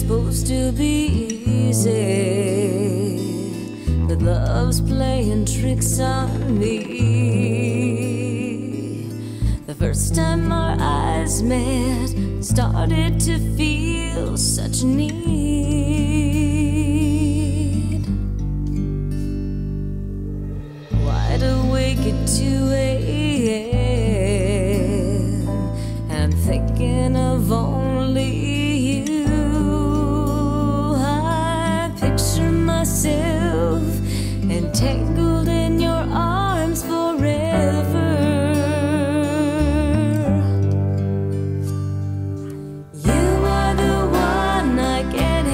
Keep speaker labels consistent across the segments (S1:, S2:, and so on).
S1: supposed to be easy, but love's playing tricks on me. The first time our eyes met, started to feel such need. Wide awake at 2 a.m. and thinking of only myself entangled in your arms forever. You are the one I can't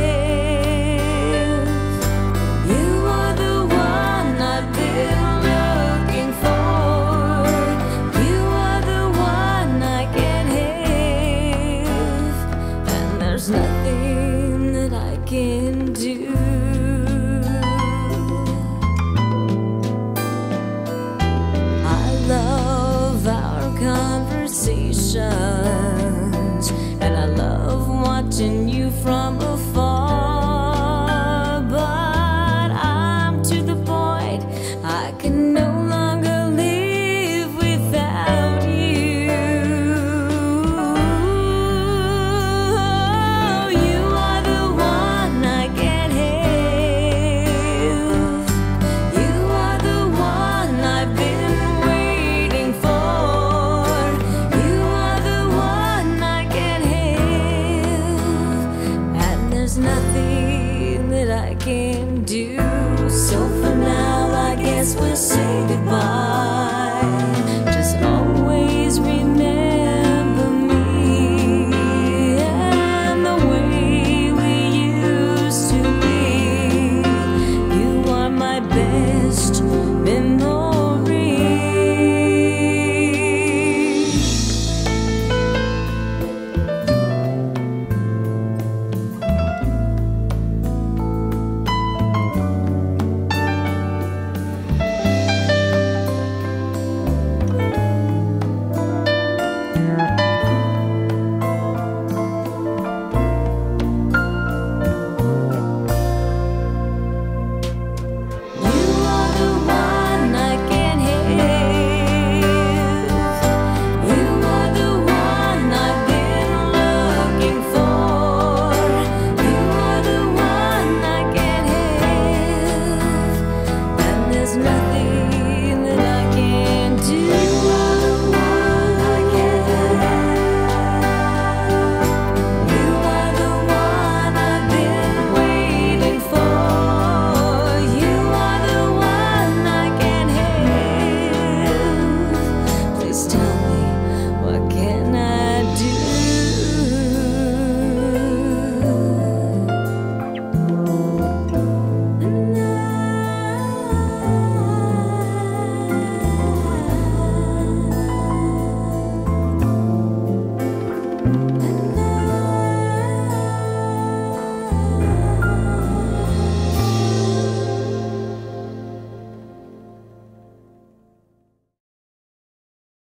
S1: have. You are the one I've been looking for. You are the one I can't have, and there's nothing that I can do. And I love watching you from afar, but I'm to the point I can no longer live without you. You are the one I can't have. You are the one I've been waiting for. Nothing that I can do, so for now I guess we'll say goodbye.